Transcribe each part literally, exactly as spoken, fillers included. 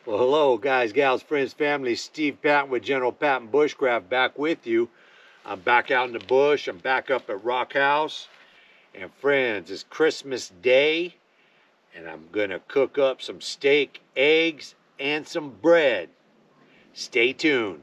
Well, hello, guys, gals, friends, family. Steve Patton with General Patton Bushcraft back with you. I'm back out in the bush. I'm back up at Rock House. And friends, it's Christmas Day, and I'm going to cook up some steak, eggs, and some bread. Stay tuned.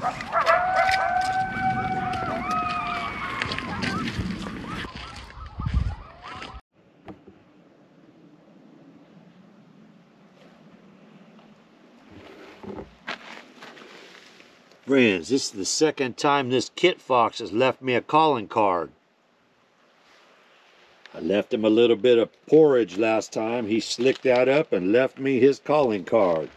Friends, this is the second time this Kit Fox has left me a calling card. I left him a little bit of porridge last time. He slicked that up and left me his calling card.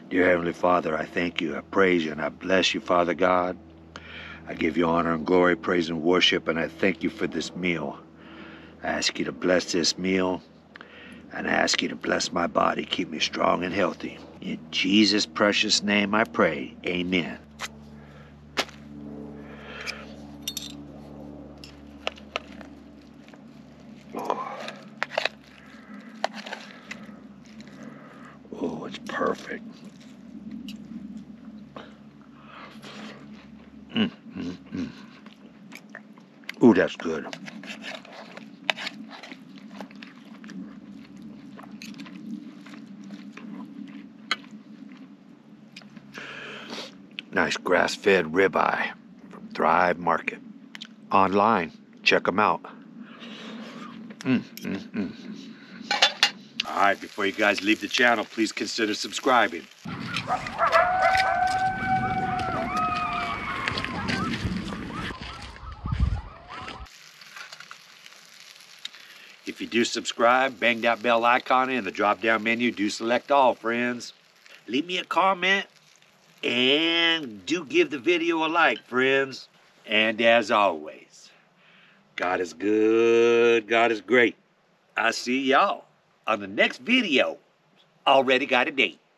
Dear Heavenly Father, I thank you, I praise you, and I bless you, Father God. I give you honor and glory, praise and worship, and I thank you for this meal. I ask you to bless this meal, and I ask you to bless my body, keep me strong and healthy. In Jesus' precious name I pray, amen. Oh, oh it's perfect. Mm, mm, mm. Ooh, that's good. Nice grass-fed ribeye from Thrive Market. Online, check them out. Mm, mm, mm. All right, before you guys leave the channel, please consider subscribing. If you do subscribe, bang that bell icon in the drop-down menu. Do select all, friends. Leave me a comment and do give the video a like, friends. And as always, God is good, God is great. I'll see y'all on the next video. Already got a date.